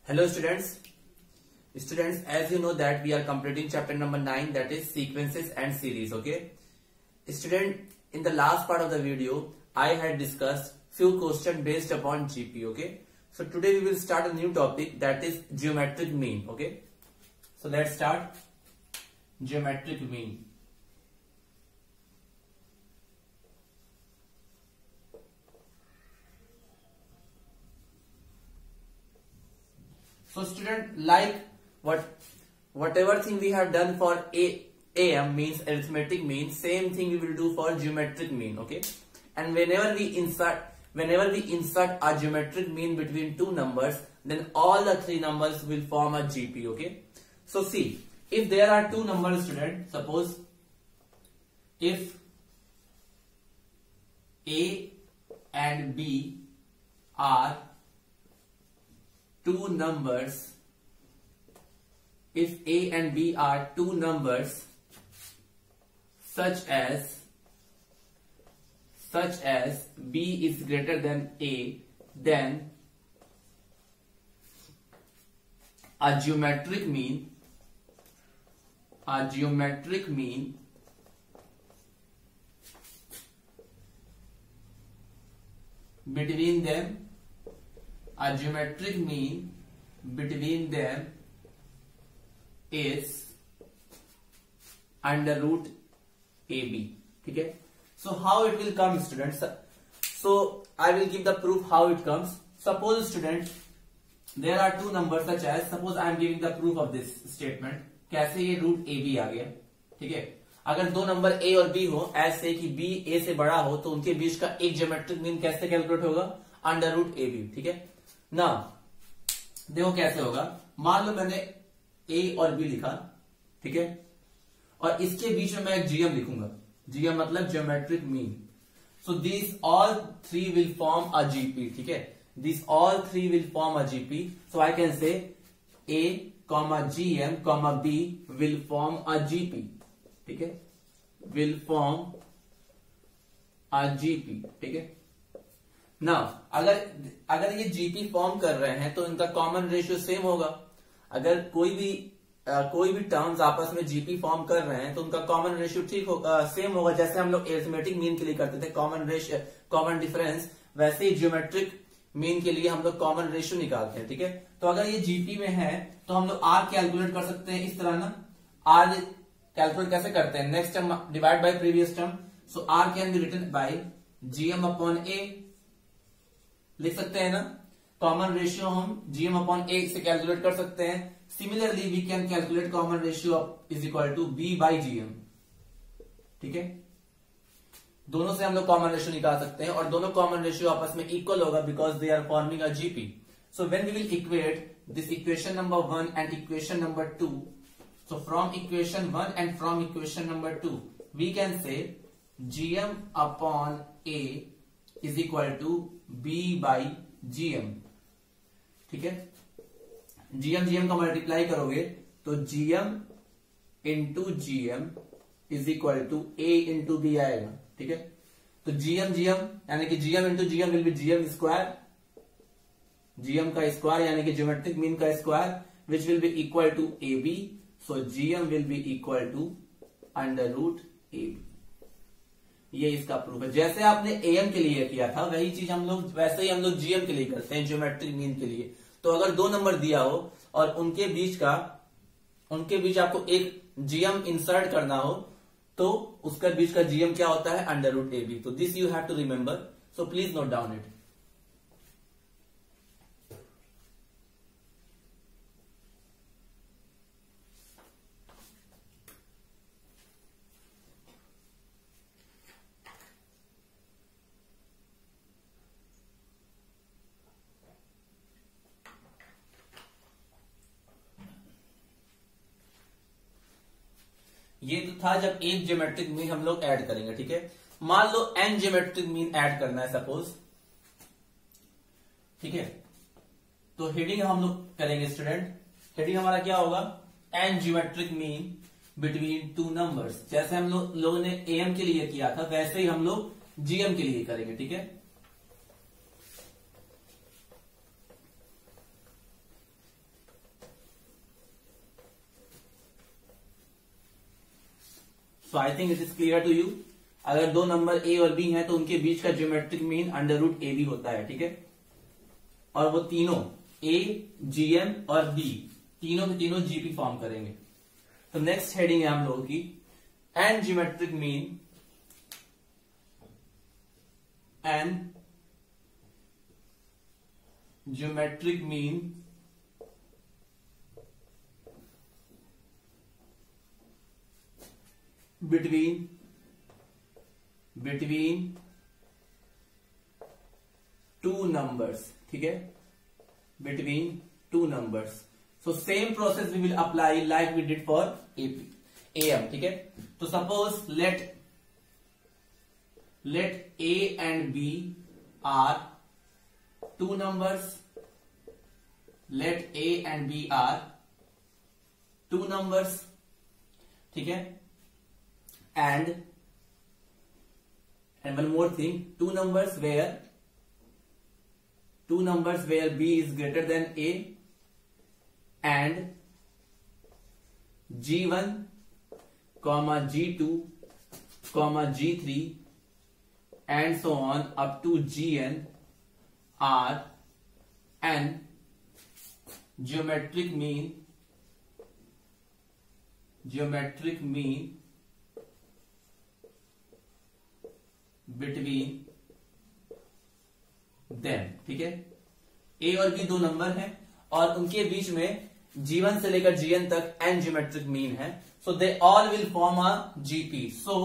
Hello students. Students, as you know that we are completing chapter number 9, that is sequences and series. Okay. Student, in the last part of the video, I had discussed few questions based upon GP. Okay. So today we will start a new topic, that is geometric mean. Okay. So let's start geometric mean. So student, like whatever thing we have done for AM means arithmetic mean, same thing we will do for geometric mean. Okay. And whenever we insert a geometric mean between two numbers, then all the three numbers will form a GP. Okay. So see, if there are two numbers, student, suppose if A and B are two numbers, if A and B are two numbers such as B is greater than A, then a geometric mean between them is under root AB. Okay. So how it will come, students? So I will give the proof how it comes. Suppose, student, there are two numbers such as, suppose I am giving the proof of this statement. कैसे ये root A B आ गया? ठीक है. अगर दो number A और B हो, ऐसे कि बी ए से बड़ा हो, तो उनके बीच का एक ज्योमेट्रिक मीन कैसे कैलकुलेट होगा? Under root A B. ठीक है ना. देखो कैसे होगा. मान लो मैंने ए और बी लिखा, ठीक है, और इसके बीच में मैं एक जीएम लिखूंगा. जीएम मतलब geometric mean. So this all three will form a GP. ठीक है. This all three will form a GP. So I can say A comma GM comma B will form a GP. ठीक है. Will form a GP. ठीक है ना. अगर ये GP form कर रहे हैं तो इनका कॉमन रेशियो सेम होगा. अगर कोई भी टर्म्स आपस में जीपी फॉर्म कर रहे हैं तो उनका कॉमन रेशियो ठीक सेम होगा. जैसे हम लोग अरिथमेटिक मीन के लिए करते थे कॉमन डिफरेंस, वैसे ही ज्योमेट्रिक मीन के लिए हम लोग कॉमन रेशियो निकालते हैं. ठीक है. तो अगर ये जीपी में है तो हम लोग आर कैलकुलेट कर सकते हैं इस तरह ना. आर कैलकुलेट कैसे करते हैं? Next term divide by previous term. So R can be written by GM upon A लिख सकते हैं ना. कॉमन रेशियो हम जीएम अपॉन ए से कैलकुलेट कर सकते हैं. Similarly we can calculate common ratio is equal to B by GM. ठीक है. दोनों से हम लोग कॉमन रेशियो निकाल सकते हैं और दोनों कॉमन रेशियो आपस में इक्वल होगा because they are forming a GP. So when we will equate this equation number 1 and equation number 2, so from equation 1 and from equation number 2 we can say gm upon a is equal to b by gm. ठीक है. gm का multiply करोगे तो gm into gm is equal to a into b आएगा. ठीक है. तो gm यानी कि gm into gm will be gm square. GM का स्क्वायर यानी कि ज्योमेट्रिक मीन का square which will be equal to A B. So GM will be equal to under root A B. ये इसका प्रूफ है. जैसे आपने एएम के लिए किया था वही चीज वैसे ही हम लोग जीएम के लिए करते हैं, ज्योमेट्रिक मीन के लिए. तो अगर दो नंबर दिया हो और उनके बीच आपको एक जीएम इंसर्ट करना हो तो उसका बीच का जीएम क्या होता है? Under root A B. तो this you have to remember. So please note down it. ये तो था जब एक ज्योमेट्रिक मीन हम लोग ऐड करेंगे. ठीक है. मान लो एन ज्योमेट्रिक मीन ऐड करना है सपोज. ठीक है. तो हेडिंग हम लोग करेंगे स्टूडेंट. हेडिंग हमारा क्या होगा? N geometric mean between two numbers. जैसे हम लोगों ने एएम के लिए किया था वैसे ही हम लोग जीएम के लिए करेंगे. ठीक है. So I think it is clear to you. अगर दो नंबर ए और बी हैं तो उनके बीच का geometric mean under root A B होता है, ठीक है। और वो तीनों ए, जीएम और बी तीनों के तीनों जीपी फॉर्म करेंगे। तो नेक्स्ट हेडिंग है हम लोगों की and geometric mean and geometric mean between two numbers, ठीक है, between two numbers. So same process we will apply like we did for AM, ठीक है। तो suppose let A and B are two numbers. Let A and B are two numbers, ठीक है। And one more thing, two numbers where B is greater than A and G1, G2, G3 and so on up to Gn are an geometric mean between them, ठीक है। ए और B दो number हैं और उनके बीच में G1 से लेकर Gn तक n ज्योमेट्रिक मीन है। So they all will form a GP. So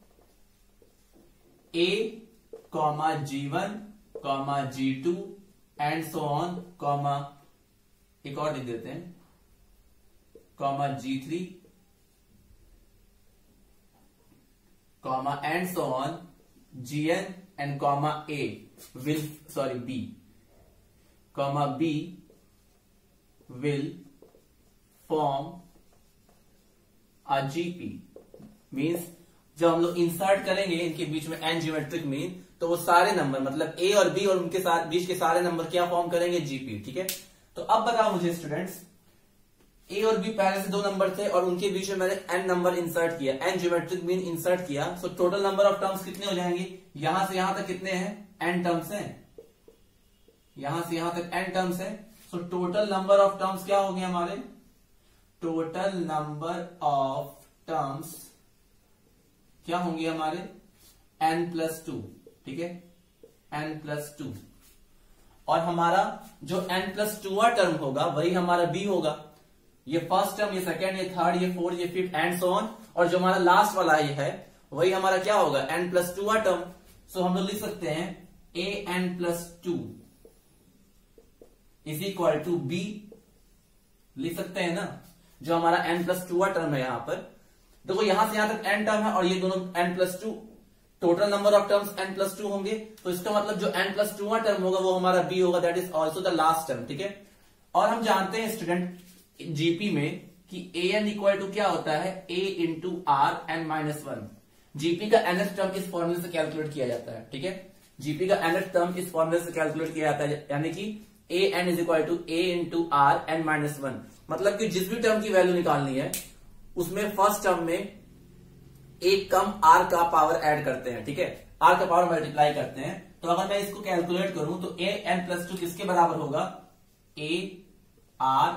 A, G1, G2 and so on, एक और लिख देते हैं, G3 and so on Gn and B will form a GP। Means जब हम लोग इंसर्ट करेंगे इनके बीच में एन ज्योमेट्रिक मीन तो वो सारे नंबर मतलब ए और बी और उनके साथ बीच के सारे नंबर क्या फॉर्म करेंगे, जीपी, ठीक है। तो अब बताओ मुझे स्टूडेंट्स, ए और बी पहले से दो नंबर थे और उनके बीच में मैंने एन नंबर इंसर्ट किया, एन ज्योमेट्रिक मीन इंसर्ट किया। So total number of terms कितने हो जाएंगे, यहां से यहां तक कितने हैं, एन टर्म्स हैं, यहां से यहां तक एन टर्म्स है। So total number of terms क्या हो गए हमारे, टोटल नंबर ऑफ टर्म्स क्या होंगे हमारे, n+2, ठीक है, n+2। और हमारा जो n+2वां टर्म होगा वही हमारा b होगा। ये फर्स्ट टर्म, ये सेकंड, ये थर्ड, ये फोर्थ, ये फिफ्थ एंड सो ऑन। और जो हमारा लास्ट वाला ये है वही हमारा क्या होगा, n+2वां टर्म। सो हम लोग लिख सकते हैं an+2 is equal to b, लिख सकते हैं ना, जो हमारा n+2वां टर्म है। यहां पर देखो यहां से यहां तक n टर्म है और ये दोनों n+2, total number of terms n+2 होंगे। तो इसका मतलब जो n+2वां टर्म होगा वो हमारा b होगा, that is also the last term, ठीक है। और हम जानते हैं स्टूडेंट जीपी में कि an इक्वल टू क्या होता है, a into R n-1। GP का nth टर्म इस फॉर्मूले से कैलकुलेट किया जाता है, ठीक है। जीपी का nth टर्म इस फॉर्मूले से कैलकुलेट किया जाता है, यानी कि an is equal to a into R n-1। मतलब कि जिस भी टर्म की वैल्यू निकालनी है उसमें फर्स्ट टर्म में एक कम r का पावर ऐड करते हैं, ठीक है, r का पावर मल्टीप्लाई करते हैं। तो अगर मैं इसको कैलकुलेट करूं तो an+2 किसके बराबर होगा, a r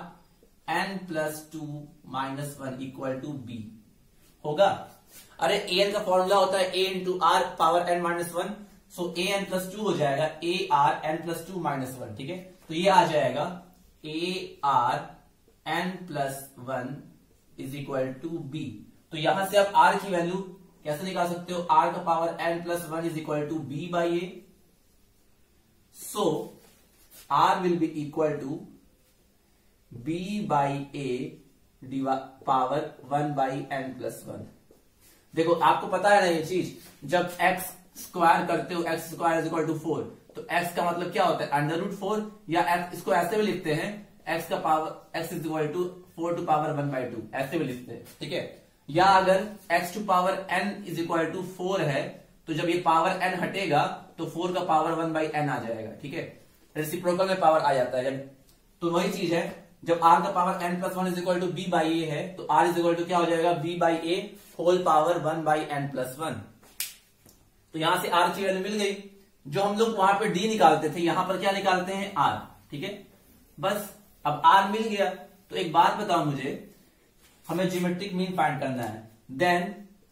n+2-1 equal to b होगा। अरे an का फॉर्मूला होता है a into R power n-1, so a n+2 हो जाएगा a r n+2-1, ठीक है। तो ये आ जाएगा a r n+1 is equal to b। तो यहां से आप r की वैल्यू कैसे निकाल सकते हो, r का power n+1 is equal to b by a। So r will be equal to b by a power 1 by n+1। देखो आपको पता है ना ये चीज, जब x स्क्वायर करते हो x square is equal to 4, तो x का मतलब क्या होता है, √4, या x इसको ऐसे भी लिखते हैं, x का power x is equal to 4 to power 1/2, ऐसे भी लिखते हैं, ठीक है। या अगर x to power n is equal to 4 है तो जब ये पावर n हटेगा तो 4 का पावर 1/n आ जाएगा, ठीक है। रेसिप्रोकल में पावर आ जाता है जब, तो वही चीज है जब r का power n plus one is equal to B by A है तो r इज इक्वल टू क्या हो जाएगा b by A whole power 1 by n plus one. तो यहां से r की वैल्यू मिल गई। जो हम लोग वहां पे d निकालते थे यहां पर क्या निकालते हैं r। ठीक है, बस अब r मिल गया। तो एक बात बताओ मुझे, हमें ज्योमेट्रिक मीन फाइंड करना है।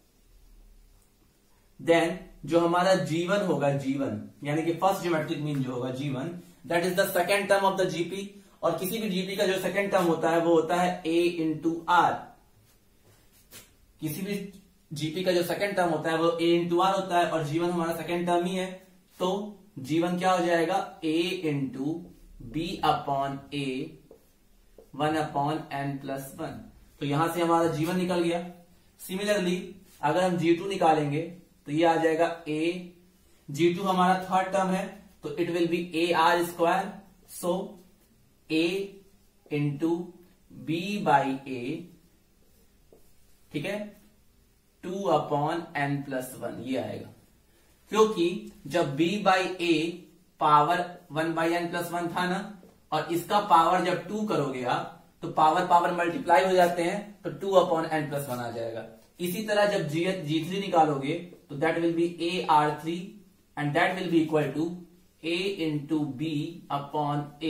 देन जो हमारा g1 होगा, g1 यानी कि फर्स्ट ज्योमेट्रिक मीन जो होगा g1, that is the second term of the GP. और किसी भी जीपी का जो सेकेंड टर्म होता है वो होता है a इंटू आर। किसी भी जीपी का जो सेकेंड टर्म होता है वो a इंटू आर होता है और g1 हमारा सेकेंड टर्म ही है। तो g1 क्या हो जाएगा, a into B upon A 1 upon n plus one. तो यहां से हमारा g1 निकल गया। सिमिलरली अगर हम g2 निकालेंगे तो ये आ जाएगा a, g2 हमारा थर्ड टर्म है तो it will be A R square. So a into B by A, ठीक है, 2 अपॉन n प्लस वन ये आएगा। क्योंकि जब b by A power 1 by n plus one था ना, और इसका पावर जब 2 करोगे आप तो पावर पावर मल्टीप्लाई हो जाते हैं तो 2 अपॉन n प्लस वन आ जाएगा। इसी तरह जब g3 निकालोगे तो that will be A R three and that will be equal to a into B upon A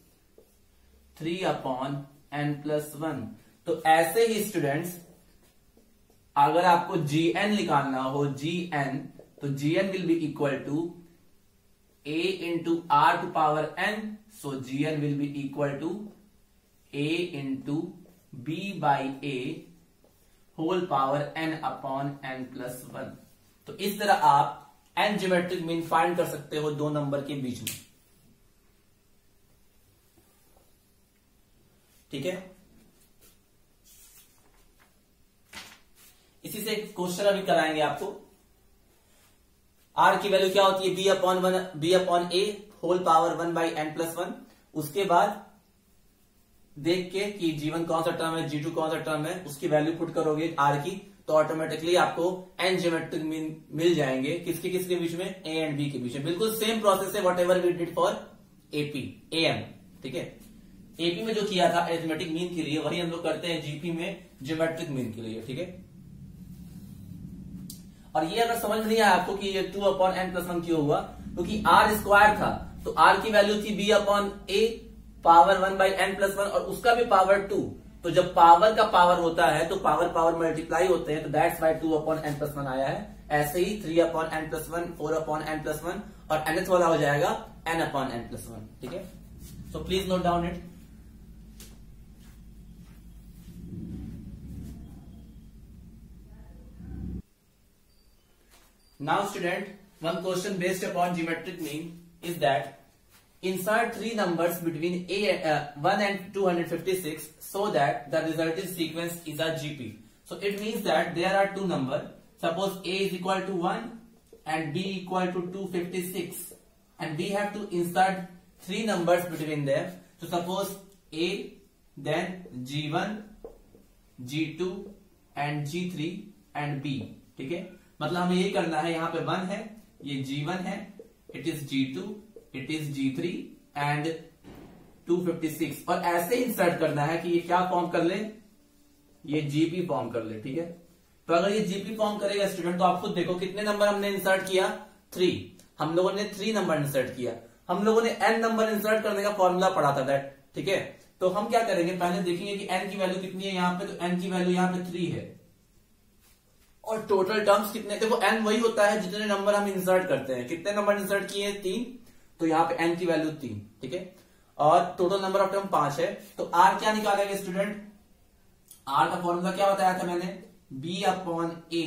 3 upon n plus one. तो ऐसे ही स्टूडेंट्स अगर आपको gn निकालना हो, gn, तो gn will be equal to a into R to power n। So gn will be equal to a into B by A whole power n upon n plus one. तो इस तरह आप n geometric mean find कर सकते हो दो number के बीच में। ठीक है, इसी से क्वेश्चन अभी कराएंगे आपको। r की वैल्यू क्या होती है, b upon a whole power 1 by n plus one. उसके बाद देख के कि g1 कौन सा टर्म है, g2 कौन सा टर्म है, उसकी वैल्यू पुट करोगे r की तो ऑटोमेटिकली आपको n ज्योमेट्रिक मीन मिल जाएंगे। किसके किसके बीच में, a एंड b के बीच में। बिल्कुल सेम प्रोसेस है whatever we did for am। ठीक है, एपी में जो किया था अरिथमेटिक मीन के लिए वही हम लोग करते हैं जीपी में ज्योमेट्रिक मीन के लिए। ठीक है, और ये अगर समझ में नहीं आया आपको कि ये 2 अपॉन n प्लस वन क्यों हुआ, क्योंकि r स्क्वायर था तो r की वैल्यू थी b upon a power 1 by n plus one और उसका भी पावर 2। तो जब पावर का पावर होता है तो पावर पावर मल्टीप्लाई होते हैं, तो that's why 2 upon n plus one आया है। ऐसे ही 3 upon n plus one, 4 upon n plus one और nth वाला हो जाएगा n upon n plus one. ठीक है, so please note down it. Now student, one question based upon geometric mean is that insert three numbers between 1 and 256 so that the resulting sequence is a GP. So it means that there are two numbers. Suppose A is equal to 1 and B equal to 256 and we have to insert three numbers between them. So suppose A, then G1, G2 and G3 and B. ठीक है, मतलब हमें ये करना है, यहाँ पे 1 है, ये G1 है, it is G2, it is G3 and 256 और ऐसे इंसर्ट करना है कि ये क्या फॉर्म कर ले, ये GP फॉर्म कर ले। ठीक है, तो अगर ये GP फॉर्म करेगा स्टूडेंट तो आप खुद देखो कितने नंबर हमने इंसर्ट किया, 3। हम लोगों ने 3 नंबर इंसर्ट किया। हम लोगों ने n नंबर इंसर्ट करने का फॉर्मूला पढ़ा था दैट। ठीक है, तो हम क्या करेंगे, पहले देखेंगे कि n की वैल्यू कितनी है यहाँ पे, तो n की वैल्यू यहाँ पे 3 है और टोटल टर्म्स कितने, देखो n वही होता है जितने नंबर हम इंसर्ट करते हैं। कितने नंबर इंसर्ट किए, 3, तो यहाँ पे n की वैल्यू 3। ठीक है, और टोटल नंबर ऑफ टर्म 5 है। तो r क्या निकालेंगे स्टूडेंट, r का फॉर्मूला क्या बताया था मैंने, b upon A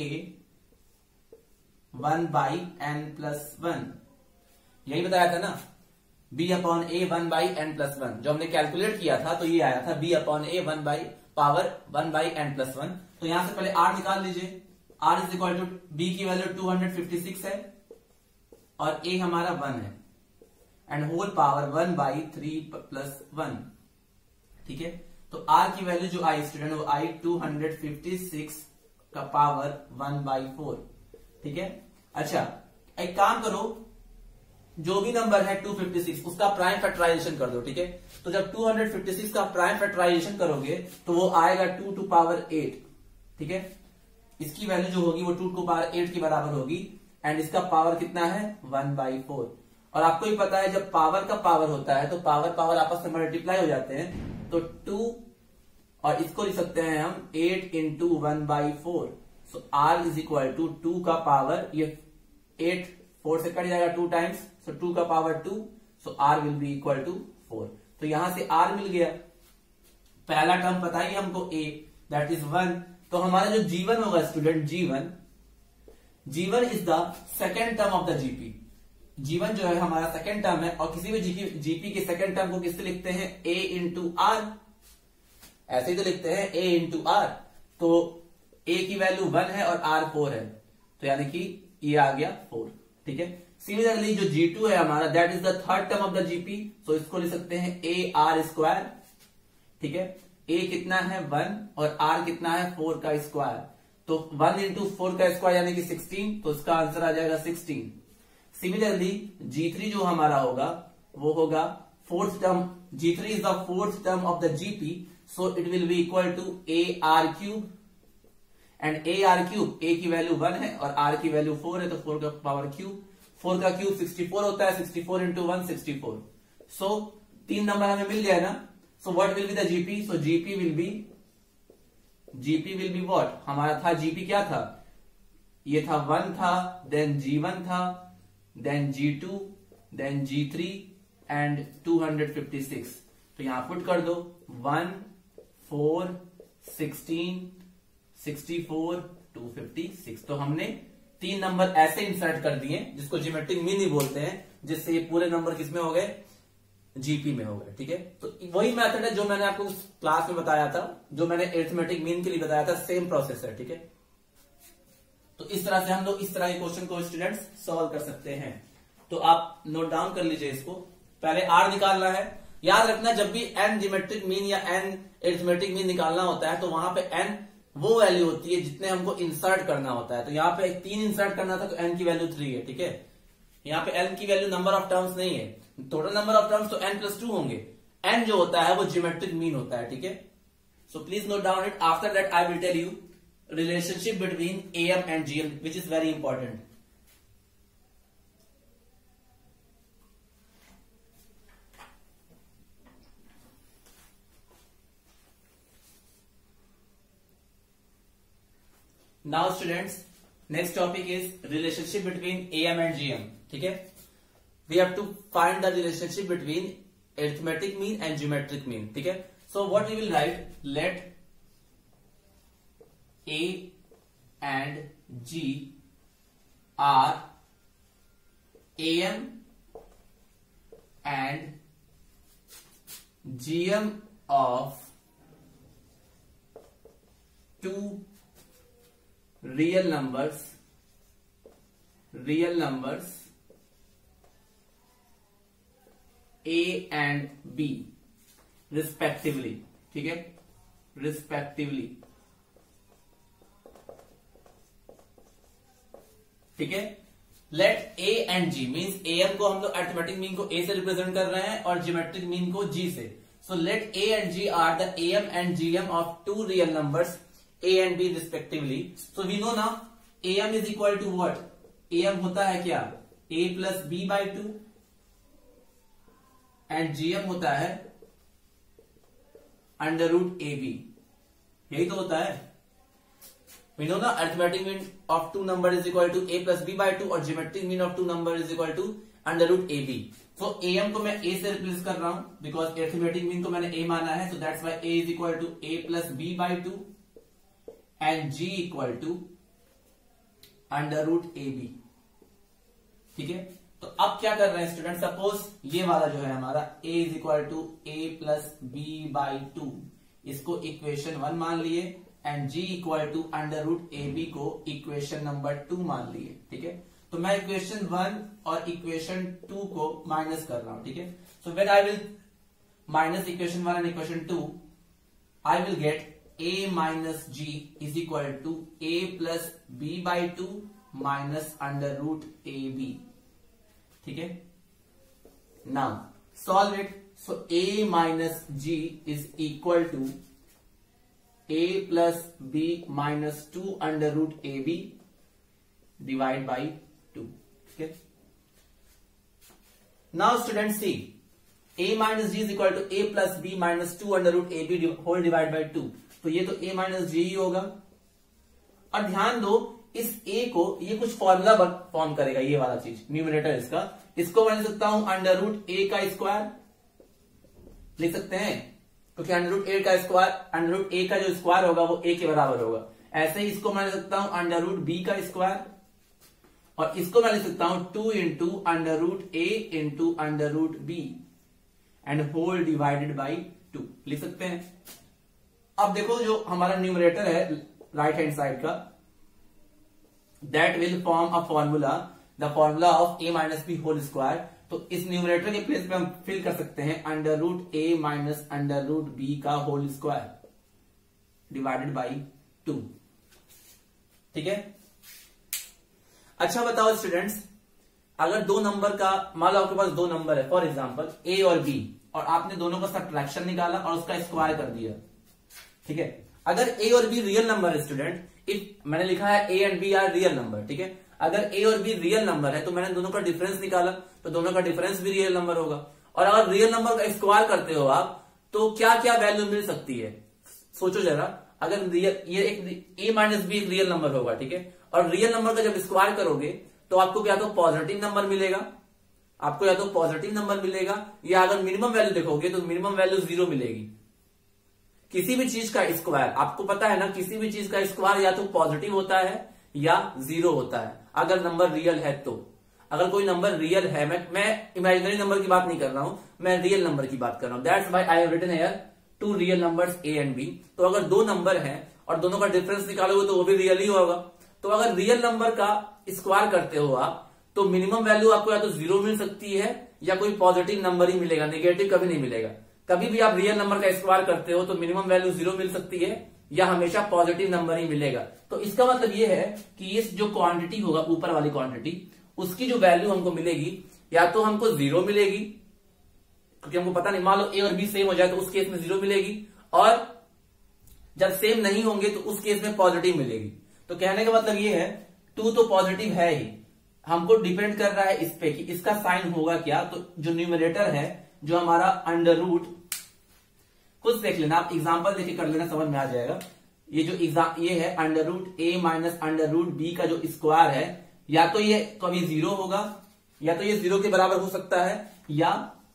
1 by n plus one, यही बताया था ना, b upon A 1 by n plus one. जो हमने कैलकुलेट किया था तो ये आया था b upon A 1 by power 1 by n plus one. तो यहां से पहले r निकाल लीजिए। r is equal to b की वैल्यू 256 है और a हमारा 1 है and whole power 1 by 3 plus 1। ठीक है, तो r की वैल्यू जो आई स्टूडेंट वो आई 256 का पावर 1 बाई 4। ठीक है, अच्छा एक काम करो, जो भी नंबर है 256 उसका प्राइम फैक्टराइजेशन कर दो, ठीक है। तो जब 256 का प्राइम फैक्टराइजेशन करोगे तो वो आएगा 2 टू पावर 8, ठीक है। इसकी वैल्यू जो होगी वो 2 टू पावर 8 की बराबर होगी एंड इसका पावर कितना है 1/4। और आपको भी पता है जब पावर का पावर होता है तो पावर आपस में मल्टीप्लाई हो जाते हैं, तो 2 और इसको लिख सकते हैं हम 8 into 1/4। So r is equal to 2 का पावर, ये 8 4 से कट जाएगा 2 टाइम्स, सो 2 का power 2, so r will be equal to 4। तो यहां से r मिल गया। पहला टर्म पता ही हमको a, दैट इज 1। तो हमारा जो g1 होगा student, g1 is the second term of the GP. g1 जो है हमारा सेकेंड टर्म है, और किसी भी जीपी के सेकेंड टर्म को किससे लिखते हैं a इंटू आर, ऐसे ही तो लिखते हैं a इंटू आर। तो a की वैल्यू 1 है और r 4 है, तो यानी कि ये आ गया 4, ठीक है। सिमिलरली जो g2 है हमारा, that is the third term of the GP, so इसको लिख सकते हैं a r स्क्वायर, ठीक है। a कितना है 1 और r कितना है 4 का स्क्वायर, तो 1 इंटू 4 का स्क्वायर यानी कि 16, तो इसका आंसर आ जाएगा 16। सिमिलरली g3 जो हमारा होगा वो होगा fourth term, g3 is the fourth term of the GP, so it will be equal to a r cube and a r cube, a की वैल्यू 1 है और r की वैल्यू 4 है, तो 4 का पावर क्यूब, 4 का क्यूब 64 होता है, 64 इंटू 1 64। सो 3 नंबर हमें मिल गया ना। So what will be the GP, so GP will be what, हमारा था जीपी क्या था, ये था 1 था, देन g1 था, then g2, then g3 and 256। तो यहां पुट कर दो 1 4 16 64 256। तो हमने 3 नंबर ऐसे इंसर्ट कर दिए जिसको ज्योमेट्रिक मीन ही बोलते हैं, जिससे ये पूरे नंबर किसमें हो गए, जीपी में हो गए, ठीक है। तो वही मेथड है जो मैंने आपको उस क्लास में बताया था, जो मैंने अरिथमेटिक मीन के लिए बताया था, सेम प्रोसेस है, ठीक है। तो इस तरह से हम लोग इस तरह के क्वेश्चन को स्टूडेंट्स सॉल्व कर सकते हैं। तो आप नोट डाउन कर लीजिए इसको। पहले आर निकालना है, याद रखना जब भी एन ज्योमेट्रिक मीन या एन अरिथमेटिक मीन निकालना होता है तो वहां पे एन वो वैल्यू होती है जितने हमको इंसर्ट करना होता है। तो यहाँ पे 3 इंसर्ट करना था तो एन की वैल्यू 3 है, ठीक है। यहाँ पे एन की वैल्यू नंबर ऑफ टर्म्स नहीं है, टोटल नंबर ऑफ टर्म्स तो n+2 होंगे। एन जो होता है वो ज्योमेट्रिक मीन होता है, ठीक है। So please note down it. After that I will tell you relationship between AM and GM, which is very important. Now students, next topic is relationship between AM and GM, ठीक है। We have to find the relationship between arithmetic mean and geometric mean, ठीक है। So what we will write, let A and G are AM and GM of two real numbers A and B respectively, ठीक है, respectively, ठीक है। Let A and G means M को हम लोग arithmetic mean को ए से रिप्रेजेंट कर रहे हैं और ज्योमेट्रिक मीन को जी से। So let A and G are the M and GM of 2 real numbers A and B respectively. So we know ना M is equal to what, M होता है क्या, a plus B by 2 and GM होता है under root A B, यही तो होता है। We know the arithmetic mean of 2 number is equal to a plus b by 2 और geometric mean of 2 number is equal to under root ab. So am को मैं a से replace कर रहा हूं because arithmetic mean को मैंने a माना है, so that's why a is equal to a plus b by 2 and g equal to under root ab, ठीक है। तो अब क्या कर रहे हैं स्टूडेंट, सपोज ये वाला जो है हमारा a is equal to a plus b by 2, इसको इक्वेशन 1 मान लिए and g equal to under root A B को इक्वेशन नंबर 2 मान लिए, ठीक है। तो मैं इक्वेशन 1 और इक्वेशन 2 को माइनस कर रहा हूं, ठीक है। So when I will minus equation 1 and equation 2, I will get a minus G is equal to a plus B by 2 minus under root A B, ठीक है। Now solve it. So a minus G is equal to a plus B minus 2 under root A B divide by 2. ठीक है. Now student see, a minus G is equal to a plus B minus 2 under root A B whole divide by 2. तो ये तो a minus जी ही होगा. और ध्यान दो इस a को, ये कुछ फॉर्मूला फॉर्म करेगा, ये वाला चीज न्यूमरेटर इसका. इसको मैं लिख सकता हूं अंडर रूट a का स्क्वायर लिख सकते हैं, क्योंकि अंडर रूट a का स्क्वायर, अंडर रूट a का जो स्क्वायर होगा वो a के बराबर होगा. ऐसे ही इसको मैं लिख सकता हूं अंडर रूट b का स्क्वायर, और इसको मैं लिख सकता हूं 2 into under root a into under root b and whole divided by 2 लिख सकते हैं. अब देखो जो हमारा न्यूमरेटर है राइट हैंड साइड का, that will form a formula, the formula of a minus B whole square. तो इस न्यूमरेटर के प्लेस पे हम फिल कर सकते हैं under root a minus under root b का होल स्क्वायर डिवाइडेड बाई 2. ठीक है. अच्छा बताओ स्टूडेंट्स, अगर दो नंबर का, मान लो आपके पास दो नंबर है फॉर एग्जांपल a और b, और आपने दोनों का सब्ट्रैक्शन निकाला और उसका स्क्वायर कर दिया. ठीक है. अगर a और b रियल नंबर है स्टूडेंट, इफ मैंने लिखा है a and b are real number. ठीक है. अगर a और b रियल नंबर है तो मैंने दोनों का डिफरेंस निकाला, तो दोनों का डिफरेंस भी रियल नंबर होगा. और अगर रियल नंबर का स्क्वायर करते हो आप, तो क्या क्या वैल्यू मिल सकती है सोचो जरा. अगर रियल, ये एक a minus B real number होगा. ठीक है. और रियल नंबर का जब स्क्वायर करोगे तो आपको क्या तो पॉजिटिव नंबर मिलेगा, आपको या तो पॉजिटिव नंबर मिलेगा, या अगर मिनिमम वैल्यू देखोगे तो मिनिमम वैल्यू 0 मिलेगी. किसी भी चीज का स्क्वायर, आपको पता है ना, किसी भी चीज का स्क्वायर या तो पॉजिटिव होता है या 0 होता है अगर नंबर रियल है. तो अगर कोई नंबर रियल है, मैं इमेजिनरी नंबर की बात नहीं कर रहा हूं, मैं रियल नंबर की बात कर रहा हूं. That's why I have written here two real numbers a and b. तो अगर दो नंबर हैं और दोनों का डिफरेंस निकालोगे तो वो भी रियल ही होगा. तो अगर रियल नंबर का स्क्वायर करते हो आप, तो मिनिमम वैल्यू आपको या तो 0 मिल सकती है या कोई पॉजिटिव नंबर ही मिलेगा, नेगेटिव कभी नहीं मिलेगा. कभी भी आप रियल नंबर का स्क्वायर करते हो तो मिनिमम वैल्यू 0 मिल सकती है या हमेशा पॉजिटिव नंबर ही मिलेगा. तो इसका मतलब ये है कि ये जो क्वांटिटी होगा, ऊपर वाली क्वांटिटी, उसकी जो वैल्यू हमको मिलेगी या तो हमको 0 मिलेगी, क्योंकि हमको पता नहीं, मान लो a और b सेम हो जाए तो उस केस में 0 मिलेगी, और जब सेम नहीं होंगे तो उस केस में पॉजिटिव मिलेगी. तो कहने का मतलब ये है 2 तो पॉजिटिव है ही, हमको डिपेंड कर रहा है इस पे कि इसका साइन होगा क्या. तो जो न्यूमरेटर है, जो हमारा अंडर रूट, खुद देख लेना आप, एग्जांपल देके कर लेना, समझ में आ जाएगा. ये जो ये है under root a minus under root b का जो स्क्वायर है, या तो ये कभी 0 होगा, या तो ये 0 के बराबर हो सकता है, या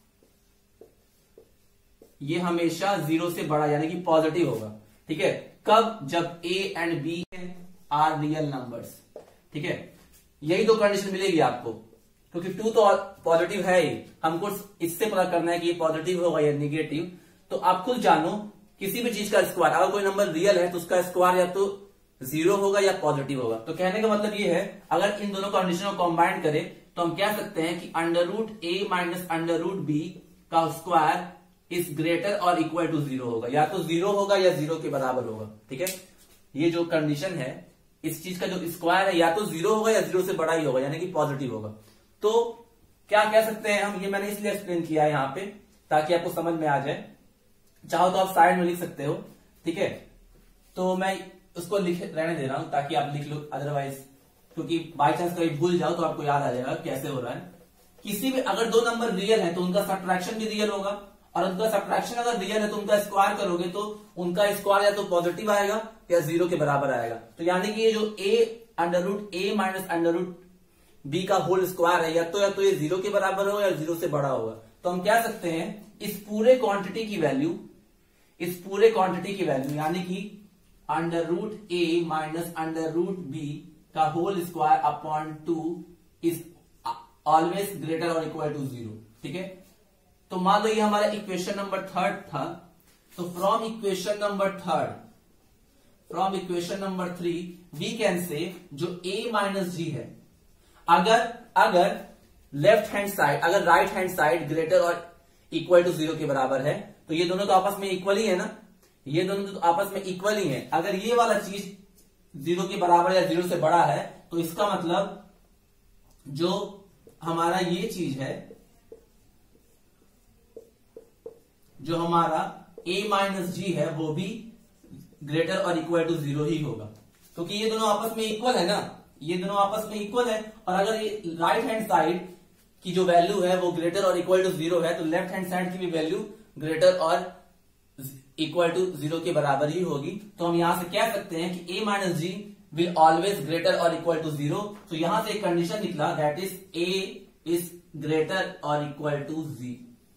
ये हमेशा 0 से बड़ा यानी कि पॉजिटिव होगा. ठीक है. कब? जब a and b are real numbers. ठीक है. यही दो कंडीशन मिलेगी आपको, क्योंकि 2 तो पॉजिटिव है ही, हमको इससे पता करना है कि ये पॉजिटिव होगा या निगेटिव. तो आप खुद जानो, किसी भी चीज का स्क्वायर, अगर कोई नंबर रियल है तो उसका स्क्वायर या तो 0 होगा या पॉजिटिव होगा. तो कहने का मतलब ये है, अगर इन दोनों कंडीशनों को कंबाइन करें तो हम कह सकते हैं कि under root a minus under root b का स्क्वायर इज ग्रेटर और इक्वल टू 0 होगा, या तो 0 होगा या 0 के बराबर होगा. ठीक है. ये जो कंडीशन है, इस चीज का जो स्क्वायर है या तो 0 होगा या 0 से बड़ा ही होगा, यानी कि पॉजिटिव होगा. तो क्या कह सकते हैं हम, ये मैंने इसलिए एक्सप्लेन किया है यहाँ पे ताकि आपको समझ में आ जाए. चाहो तो आप साइड में लिख सकते हो. ठीक है. तो मैं उसको लिख रहने दे रहा हूं ताकि आप लिख लो, अदरवाइज, क्योंकि बाई चांस कभी भूल जाओ तो आपको याद आ जाएगा कैसे हो रहा है. किसी भी, अगर दो नंबर रियल है तो उनका सब्ट्रैक्शन भी रियल होगा, और उनका सब्ट्रैक्शन अगर रियल है तो उनका स्क्वायर करोगे तो उनका स्क्वायर या तो पॉजिटिव आएगा या 0 के बराबर आएगा. तो यानी कि ये जो a under root a minus under root b का होल स्क्वायर है, या तो ये 0 के बराबर होगा या 0 से बड़ा होगा. तो हम कह सकते हैं इस पूरे क्वांटिटी की वैल्यू, यानी कि under root a minus under root b का whole square upon 2 is always greater और इक्वल टू 0. ठीक है. तो मान लो ये हमारा इक्वेशन नंबर 3 था. तो from equation number 3 we can say जो a माइनस जी है, अगर लेफ्ट हैंड साइड, अगर राइट हैंड साइड ग्रेटर और इक्वल टू 0 के बराबर है, तो ये दोनों तो आपस में इक्वल ही है ना, ये दोनों तो आपस में इक्वल ही है. अगर ये वाला चीज 0 के बराबर या 0 से बड़ा है, तो इसका मतलब जो हमारा ये चीज है जो हमारा a माइनस जी है वो भी ग्रेटर और इक्वल टू 0 ही होगा, क्योंकि ये दोनों आपस में इक्वल है ना, ये दोनों आपस में इक्वल है। और अगर ये राइट हैंड साइड की जो वैल्यू है वो ग्रेटर और इक्वल टू 0 है, तो लेफ्ट हैंड साइड की भी वैल्यू ग्रेटर और इक्वल टू 0 के बराबर ही होगी। तो हम यहां से कह सकते हैं कि a minus G will always greater और इक्वल टू 0। तो यहां से एक कंडीशन निकला, that is a is greater और इक्वल टू जी,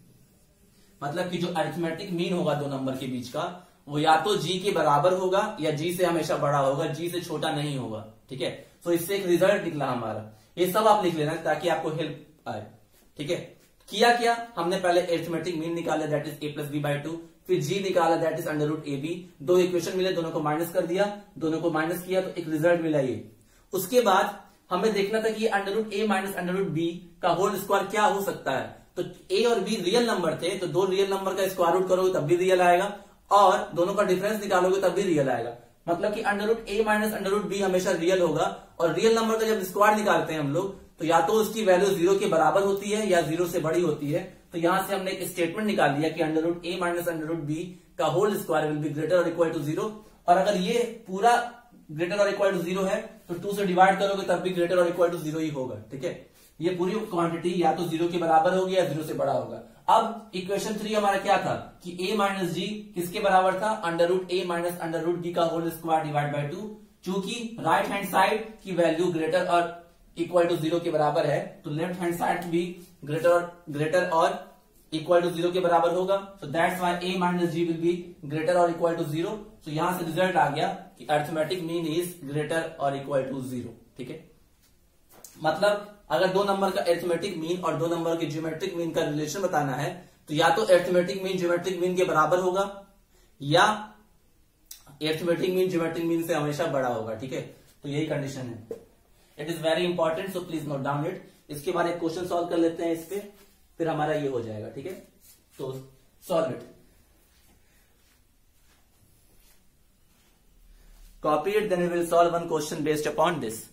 मतलब कि जो अरिथमेटिक मीन होगा दो नंबर के बीच का वो या तो जी के बराबर होगा या जी से हमेशा बड़ा होगा, जी से छोटा नहीं होगा। ठीक है, तो इससे एक रिजल्ट निकला हमारा। ये सब आप लिख लेना ताकि आपको हेल्प आए। ठीक है, किया क्या, हमने पहले अरिथमेटिक मीन निकाला that is a plus B by 2, फिर जी निकाला that is under root A B. दो इक्वेशन मिले, दोनों को माइनस कर दिया, दोनों को माइनस किया तो एक रिजल्ट मिला ये। उसके बाद हमें देखना था कि under root A minus under root B का होल स्क्वायर क्या हो सकता है। तो a और b रियल नंबर थे, तो दो रियल नंबर का स्क्वायर रूट करोगे तब भी रियल आएगा, और दोनों का डिफरेंस निकालोगे तब भी रियल आएगा। मतलब कि under root A minus under root B हमेशा रियल होगा, और रियल नंबर का जब स्क्वायर निकालते हैं हम लोग तो या तो उसकी वैल्यू 0 के बराबर होती है या 0 से बड़ी होती है। तो यहां से हमने एक स्टेटमेंट निकाल दिया कि under root A minus under root B का whole square will be greater और इक्वल टू 0। और अगर ये पूरा ग्रेटर और इक्वल टू 0 है तो 2 से डिवाइड करोगे तब भी ग्रेटर और इक्वल टू 0 ही होगा। ठीक है, ये पूरी क्वांटिटी या तो 0 के बराबर होगी या 0 से बड़ा होगा। अब इक्वेशन 3 हमारा क्या था कि a माइनस जी किसके बराबर था, under root A minus under root B का होल स्क्वायर डिवाइड बाई 2। चूंकि राइट हैंड साइड की वैल्यू ग्रेटर और इक्वल टू 0 के बराबर है, तो लेफ्ट हैंड साइड भी ग्रेटर और इक्वल टू 0 के बराबर होगा। So that's why a minus G will be greater और इक्वल टू 0। तो यहां से रिजल्ट आ गया कि अरिथमेटिक मीन इज ग्रेटर और इक्वल टू 0। ठीक है, मतलब अगर दो नंबर का अरिथमेटिक मीन और दो नंबर के ज्योमेट्रिक मीन का रिलेशन बताना है तो या तो अरिथमेटिक मीन ज्योमेट्रिक मीन के बराबर होगा या अरिथमेटिक मीन ज्योमेट्रिक मीन से हमेशा बड़ा होगा। ठीक है, तो यही कंडीशन है। It is very important, so please note down it. इसके बाद एक क्वेश्चन सॉल्व कर लेते हैं इस पे, फिर हमारा ये हो जाएगा। ठीक है, तो solve it, copy it, then we will solve one question based upon this.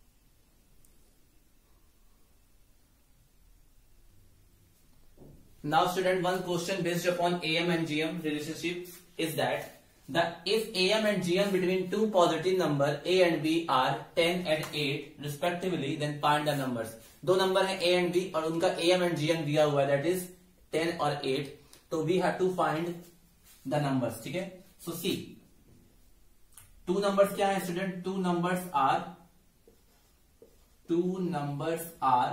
Now student, one question based upon AM and GM relationship is that if AM and GM between two positive number A and B are 10 and 8 respectively, then find the numbers। दो number है A and B और उनका AM and GM दिया हुआ है that is 10 और 8, तो we have to find the numbers। ठीक है, so see, two numbers क्या है student, two numbers are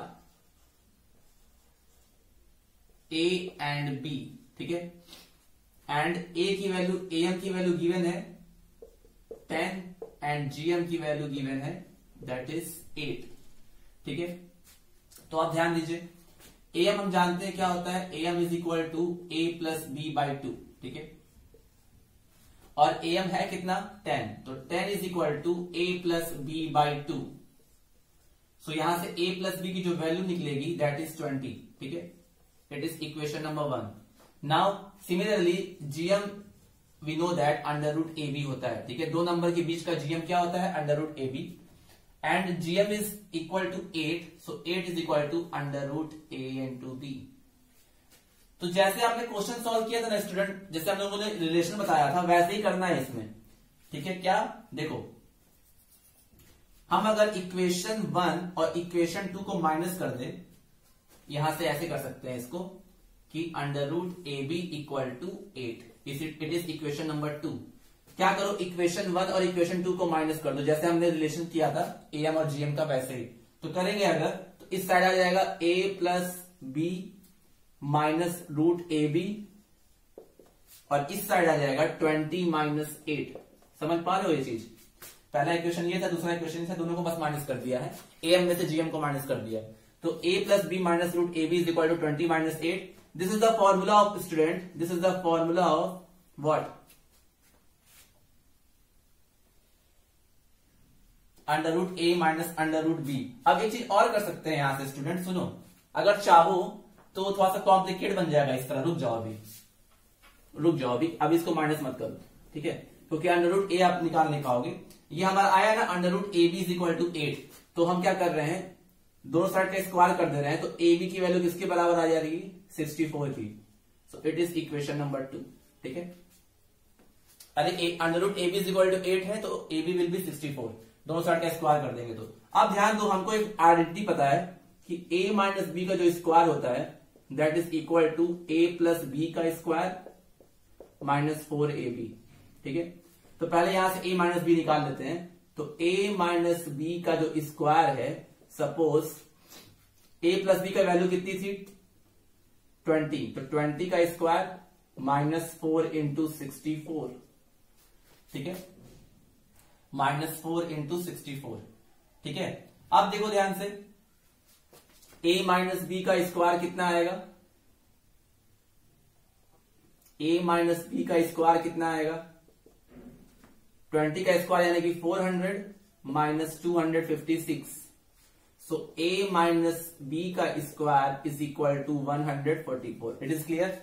A and B। ठीक है, एंड A की वैल्यू AM की वैल्यू गिवन है 10 एंड GM की वैल्यू गिवन है दैट इज 8। ठीक है, तो आप ध्यान दीजिए, AM हम जानते हैं क्या होता है, AM is equal to A plus B by 2। ठीक है, और AM है कितना 10, तो 10 is equal to A plus B by 2। So यहां से A प्लस बी की जो वैल्यू निकलेगी दैट इज 20। ठीक है, it is equation number 1। now similarly GM we know that under root AB होता है। ठीक है, दो नंबर के बीच का GM क्या होता है, under root AB, and GM is equal to 8, so 8 is equal to under root A into B। तो जैसे आपने क्वेश्चन सॉल्व किया था ना स्टूडेंट, जैसे हम लोगों ने रिलेशन बताया था वैसे ही करना है इसमें। ठीक है, क्या देखो, हम अगर इक्वेशन 1 और इक्वेशन 2 को माइनस कर दें, यहां से ऐसे कर सकते हैं इसको कि under root A B equal to 8, it is equation number 2। क्या करो, इक्वेशन 1 और इक्वेशन 2 को माइनस कर दो, जैसे हमने रिलेशन किया था AM और GM का वैसे ही। तो करेंगे अगर, तो इस साइड आ जाएगा A plus B minus root A B, और इस साइड आ जाएगा 20 माइनस 8। समझ पा रहे हो ये चीज, पहला इक्वेशन ये था, दूसरा इक्वेशन था, दोनों को बस माइनस कर दिया है, AM में से GM को माइनस कर दिया। तो A plus B minus root A B is equal to 20 minus 8। This is the formula of student, this is the formula of what, under root A minus under root B. अब एक चीज और कर सकते हैं यहां से स्टूडेंट, सुनो, अगर चाहो तो थोड़ा सा कॉम्प्लिकेट बन जाएगा इस तरह, रुक जाओ अभी, अब इसको माइनस मत करो। ठीक है, क्योंकि अंडर रूट ए आप निकाल नहीं पाओगे। ये हमारा आया ना under root A B is equal to 8, तो हम क्या कर रहे हैं, दोनों साइड का स्क्वायर कर दे रहे हैं, तो ए बी की वैल्यू किसके बराबर आ जाएगी, 64 की। So it is equation number 2। ठीक है, अरे under root A B is equal to 8 है तो ए बी विल बी 64, दोनों साइड का स्क्वायर कर देंगे। तो अब ध्यान दो, हमको एक आइडेंटिटी पता है कि a माइनस बी का जो स्क्वायर होता है that is equal to a plus B का स्क्वायर माइनस 4ab। ठीक है, तो पहले यहां से a माइनस बी निकाल लेते हैं। तो a माइनस बी का जो स्क्वायर है, सपोज a प्लस बी का वैल्यू कितनी थी 20, तो 20 का स्क्वायर माइनस 4 इंटू 64। ठीक है, माइनस 4 इंटू 64। ठीक है, अब देखो ध्यान से a माइनस बी का स्क्वायर कितना आएगा, a माइनस बी का स्क्वायर कितना आएगा 20 का स्क्वायर यानी कि 400 माइनस 256। सो a माइनस बी का square is equal to 144। It is clear.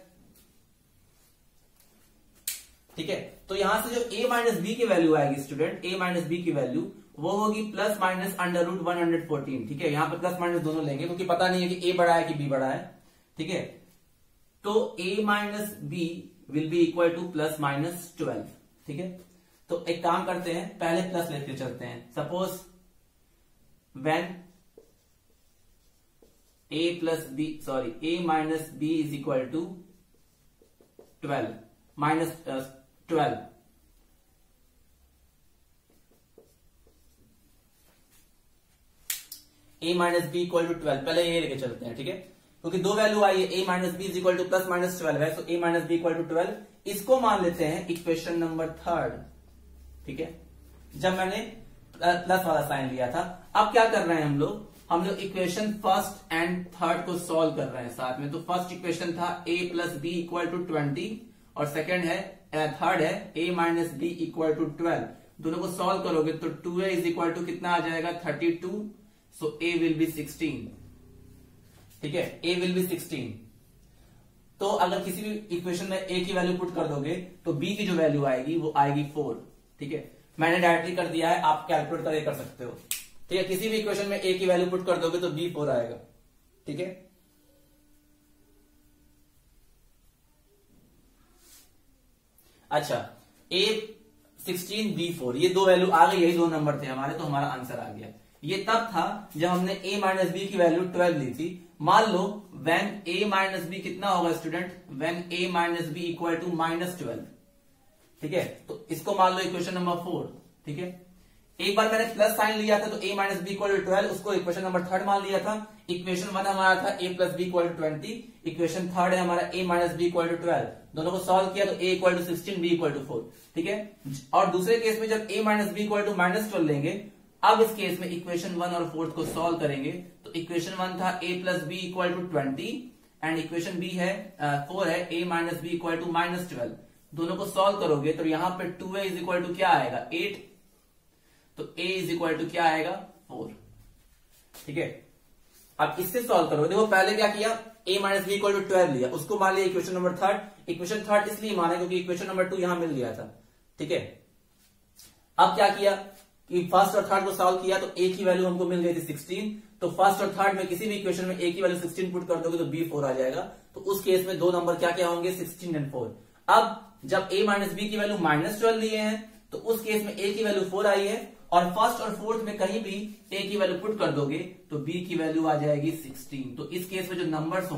ठीक है, तो यहां से जो a माइनस बी की वैल्यू आएगी स्टूडेंट, a माइनस बी की वैल्यू वो होगी प्लस माइनस अंडर रूट 114। ठीक है, यहां पे प्लस माइनस दोनों लेंगे क्योंकि पता नहीं है कि a बड़ा है कि b बड़ा है। ठीक है, तो a minus B will be equal to plus minus 12। ठीक है, तो एक काम करते हैं, पहले प्लस लेके चलते हैं। Suppose when a minus B is equal to 12 minus 12, a minus B equal to 12, पहले ये लेके चलते हैं। ठीक है, क्योंकि दो वैल्यू आई है, a minus B is equal to plus minus 12 है, तो a minus B equal to 12 इसको मान लेते हैं इक्वेशन नंबर 3। ठीक है, जब मैंने प्लस वाला साइन लिया था। अब क्या कर रहे हैं हम लोग इक्वेशन फर्स्ट एंड थर्ड को सॉल्व कर रहे हैं साथ में। तो फर्स्ट इक्वेशन था a plus B equal to 20 और सेकेंड है थर्ड है a minus B equal to 12। दोनों को सॉल्व करोगे तो 2a इज इक्वल टू कितना आ जाएगा 32। So a will be 16। ठीक है, a विल बी 16। तो अगर किसी भी इक्वेशन में a की वैल्यू पुट कर दोगे तो b की जो वैल्यू आएगी वो आएगी 4। ठीक है, मैंने डायरेक्टली कर दिया है, आप कैलकुलेट करके कर सकते हो। ठीक है, किसी भी इक्वेशन में a की वैल्यू पुट कर दोगे तो b 4 आएगा। ठीक है, अच्छा a 16 b 4, ये दो वैल्यू आ गई, यही दो नंबर थे हमारे, तो हमारा आंसर आ गया। ये तब था जब हमने a माइनस बी की वैल्यू 12 ली थी। मान लो व्हेन a माइनस बी कितना होगा student, when a minus B equal to minus 12। ठीक है, तो इसको मान लो इक्वेशन नंबर 4। ठीक है, एक बार मैंने प्लस साइन लिया था तो a minus B equal to 12, उसको इक्वेशन नंबर 3 मान लिया था। इक्वेशन 1 हमारा था a plus B equal to 20, equation 3 है हमारा a minus B equal to 12। दोनों को सॉल्व किया तो a equal to 16, b equal to 4। ठीक है, और दूसरे केस में जब a minus B equal to minus 12 लेंगे, अब इस केस में इक्वेशन 1 और 4 को सॉल्व करेंगे। तो इक्वेशन 1 था a plus B equal to 20 and equation b है 4 है a minus B equal to minus 12। दोनों को सॉल्व करोगे तो यहां पे 2a इज इक्वल टू क्या आएगा 8, तो a इज इक्वल टू क्या आएगा 4। ठीक है, अब इससे सॉल्व करोगे, देखो पहले क्या किया, a minus B equal to 12 लिया, उसको मान लिया इक्वेशन नंबर 3। इक्वेशन 3 इसलिए माना क्योंकि इक्वेशन नंबर 2 यहां मिल गया था। ठीक है, अब क्या किया कि फर्स्ट और थर्ड को सॉल्व किया तो a की वैल्यू हमको मिल गई थी 16। तो फर्स्ट और थर्ड में किसी भी इक्वेशन में a की वैल्यू 16 पुट कर दोगे तो b 4 आ जाएगा। तो उस केस में दो नंबर क्या क्या होंगे 16 एंड 4। अब जब a माइनस बी की वैल्यू माइनस 12 लिए हैं तो उस केस में a की वैल्यू 4 आई है, और फर्स्ट और फोर्थ में कहीं भी a की वैल्यू पुट कर दोगे तो b की वैल्यू आ जाएगी 16। तो इस केस में जो नंबर्स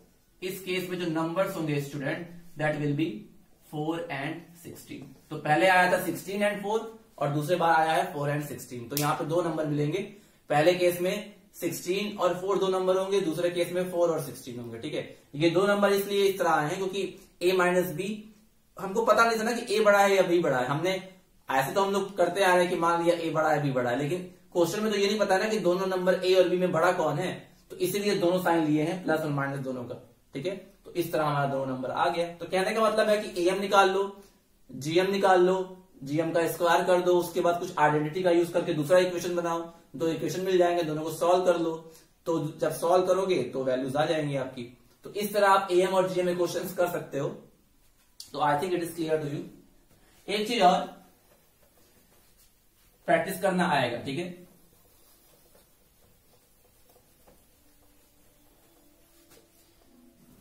होंगे student that will be 4 and 16। तो पहले आया था 16 एंड 4 और दूसरे बार आया है 4 एंड 16। तो यहाँ पे दो नंबर मिलेंगे, पहले केस में 16 और 4 दो नंबर होंगे, दूसरे केस में 4 और 16 होंगे। ठीक है, ये दो नंबर इसलिए इस तरह आए हैं क्योंकि a माइनस बी हमको पता नहीं था ना कि a बड़ा है या b बड़ा है। हमने ऐसे तो हम लोग करते आ रहे हैं कि मान लिया a बड़ा है b बड़ा है, लेकिन क्वेश्चन में तो ये नहीं पता ना कि दोनों नंबर a और b में बड़ा कौन है, तो इसीलिए दोनों साइन लिए हैं प्लस और माइनस दोनों का। ठीक है, तो इस तरह हमारा दोनों नंबर आ गया। तो कहने का मतलब है कि am निकाल लो, gm निकाल लो, gm का स्क्वायर कर दो, उसके बाद कुछ आइडेंटिटी का यूज करके दूसरा इक्वेशन बनाओ, दो इक्वेशन मिल जाएंगे, दोनों को सॉल्व कर लो। तो जब सॉल्व करोगे तो वैल्यूज आ जाएंगी आपकी। तो इस तरह आप am और gm में क्वेश्चन कर सकते हो। तो I think it is clear to you. एक चीज और प्रैक्टिस करना आएगा। ठीक है,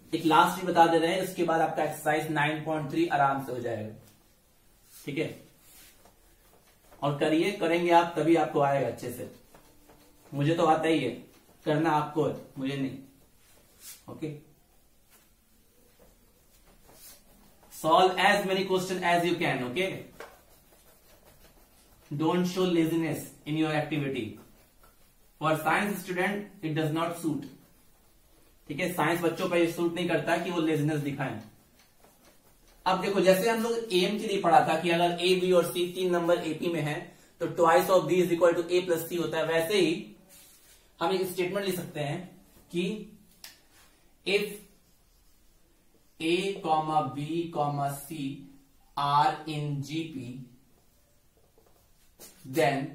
एक लास्ट ही बता दे रहे हैं, उसके बाद आपका एक्सरसाइज 9.3 आराम से हो जाएगा। ठीक है, और करेंगे आप तभी आपको आएगा अच्छे से। मुझे तो आता ही है, करना आपको है, मुझे नहीं। Okay, solve as many question as you can. Okay, don't show laziness in your activity. For science student it does not suit. ठीक है, साइंस बच्चों पर सूट नहीं करता कि वो लेजीनेस दिखाएं। अब देखो, जैसे हम लोग एम के लिए पढ़ा था कि अगर ए बी और सी 3 नंबर एपी में है तो twice of B is equal to A plus C होता है। वैसे ही हम एक स्टेटमेंट लिख सकते हैं कि if A comma B comma C are in GP then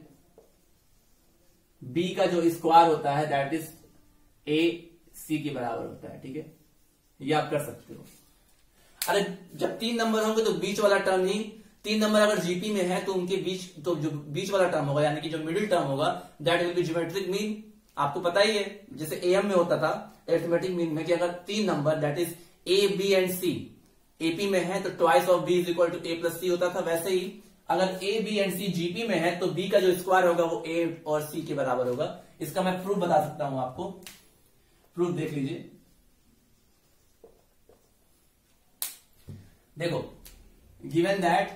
B का जो स्क्वायर होता है दैट इज ए सी के बराबर होता है। ठीक है, ये आप कर सकते हो। अरे जब 3 नंबर होंगे तो बीच वाला टर्म ही, 3 नंबर अगर जीपी में है तो उनके बीच, तो जो बीच वाला टर्म होगा यानी कि जो मिडिल टर्म होगा that will be geometric mean. आपको पता ही है, जैसे एम में होता था अरिथमेटिक मीन में कि अगर 3 नंबर that is A B and C AP में है तो twice of B is equal to A plus C होता था। वैसे ही अगर A B and C GP में है तो बी का जो स्क्वायर होगा वो ए और सी के बराबर होगा। इसका मैं प्रूफ बता सकता हूं आपको, प्रूफ देख लीजिए। देखो, given that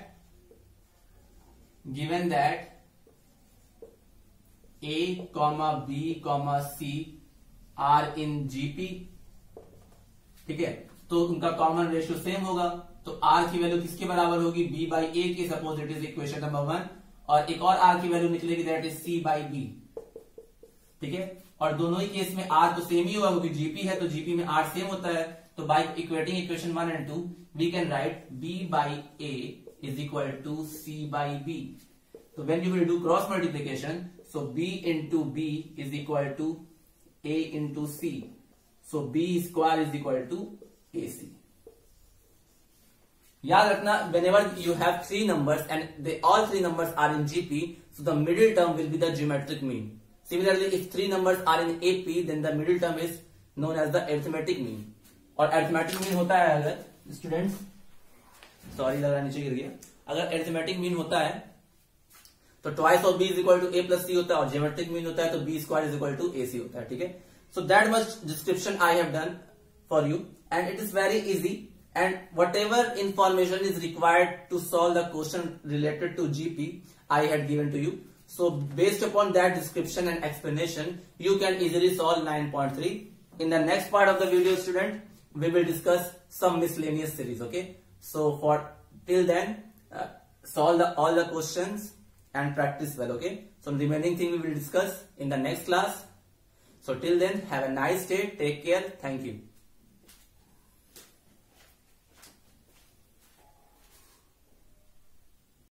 a comma b comma c are in GP, ठीक है, तो उनका कॉमन रेशियो सेम होगा। तो r की वैल्यू किसके बराबर होगी, b बाई a के। Suppose it is equation number 1, और एक और r की वैल्यू निकलेगी that is c by b। ठीक है, और दोनों ही केस में r तो सेम ही होगा क्योंकि जीपी है तो जीपी में r सेम होता है। तो by equating equation 1 and 2 we can write b by a is equal to c by b. So when you will do cross multiplication, so b into b is equal to a into c. So b square is equal to ac. याद रखना, whenever you have 3 numbers and all 3 numbers are in GP, so the middle term will be the geometric mean. Similarly, if 3 numbers are in AP, then the middle term is known as the arithmetic mean. और arithmetic mean होता है, अगर students, sorry लग रहा नीचे गिर गया, अगर अरिथमेटिक मीन होता है तो twice of B is equal to A plus C होता है, और ज्योमेट्रिक मीन होता है तो B square is equal to A C होता है। ठीक है, so that much description I have done for you and it is very easy, and whatever information is required to solve the question related to GP I had given to you. So based upon that description and explanation, you can easily solve 9.3. In the next part of the video, student, we will discuss some miscellaneous series. Okay, so for till then, solve all the questions and practice well. Okay, so the remaining thing we will discuss in the next class. So till then, have a nice day. Take care. Thank you.